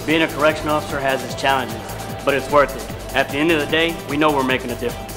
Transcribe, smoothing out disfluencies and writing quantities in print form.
Being a correctional officer has its challenges, but it's worth it. At the end of the day, we know we're making a difference.